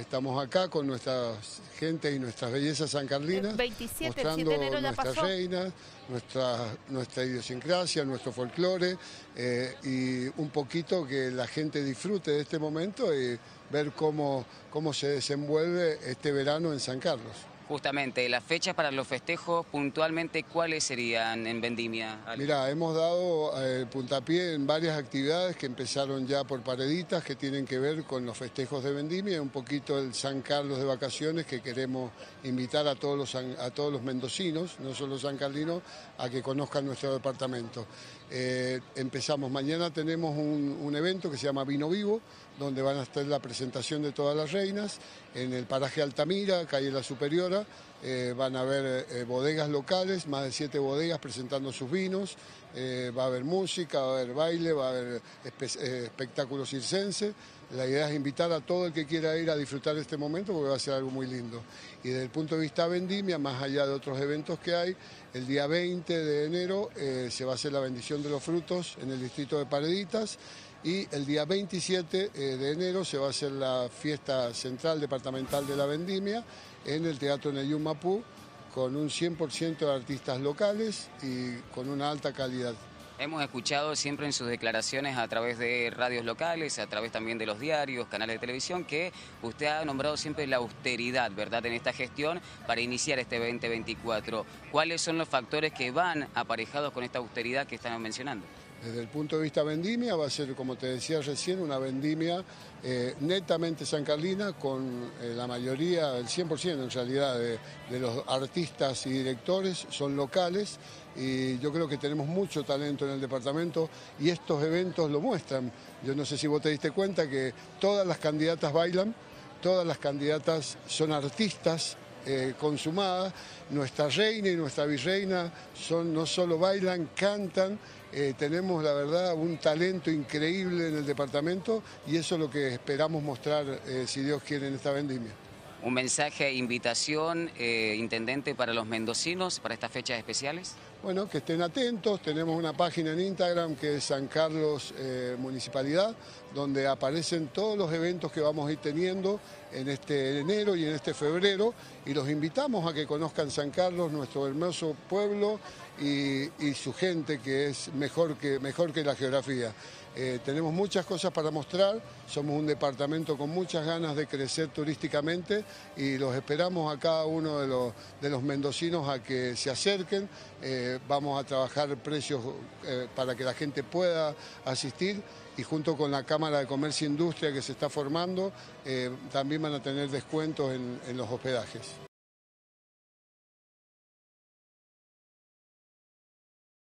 estamos acá con nuestra gente y nuestras bellezas sancarlinas, 27, el 7 mostrando de enero ya nuestras pasó. reinas, nuestra idiosincrasia, nuestro folclore y un poquito que la gente disfrute de este momento y ver cómo se desenvuelve este verano en San Carlos. Justamente, las fechas para los festejos, puntualmente, ¿cuáles serían en Vendimia? Mirá, hemos dado puntapié en varias actividades que empezaron ya por Pareditas, que tienen que ver con los festejos de Vendimia, un poquito el San Carlos de vacaciones, que queremos invitar a todos los mendocinos, no solo sancarlinos, a que conozcan nuestro departamento. Empezamos, mañana tenemos un evento que se llama Vino Vivo, donde van a estar la presentación de todas las reinas, en el paraje Altamira, calle La Superiora. Van a haber bodegas locales, más de 7 bodegas presentando sus vinos, va a haber música, va a haber baile, va a haber espectáculos circenses. La idea es invitar a todo el que quiera ir a disfrutar de este momento porque va a ser algo muy lindo. Y desde el punto de vista vendimia, más allá de otros eventos que hay, el día 20 de enero se va a hacer la bendición de los frutos en el distrito de Pareditas. Y el día 27 de enero se va a hacer la fiesta central departamental de la vendimia en el Teatro Neyún Mapú, con un 100% de artistas locales y con una alta calidad. Hemos escuchado siempre en sus declaraciones a través de radios locales, a través también de los diarios, canales de televisión, que usted ha nombrado siempre la austeridad, ¿verdad?, en esta gestión para iniciar este 2024. ¿Cuáles son los factores que van aparejados con esta austeridad que están mencionando? Desde el punto de vista vendimia va a ser, como te decía recién, una vendimia netamente sancarlina, con la mayoría, el 100% en realidad, de los artistas y directores son locales, y yo creo que tenemos mucho talento en el departamento y estos eventos lo muestran. Yo no sé si vos te diste cuenta que todas las candidatas bailan, todas las candidatas son artistas consumadas. Nuestra reina y nuestra virreina no solo bailan, cantan. Tenemos, la verdad, un talento increíble en el departamento y eso es lo que esperamos mostrar, si Dios quiere, en esta vendimia. Un mensaje, invitación, intendente, para los mendocinos, para estas fechas especiales. Bueno, que estén atentos, tenemos una página en Instagram que es San Carlos Municipalidad, donde aparecen todos los eventos que vamos a ir teniendo en este enero y en este febrero, y los invitamos a que conozcan San Carlos, nuestro hermoso pueblo y su gente, que es mejor que la geografía. Tenemos muchas cosas para mostrar, somos un departamento con muchas ganas de crecer turísticamente y los esperamos a cada uno de los mendocinos a que se acerquen. Vamos a trabajar precios para que la gente pueda asistir, y junto con la Cámara de Comercio e Industria que se está formando, también van a tener descuentos en los hospedajes.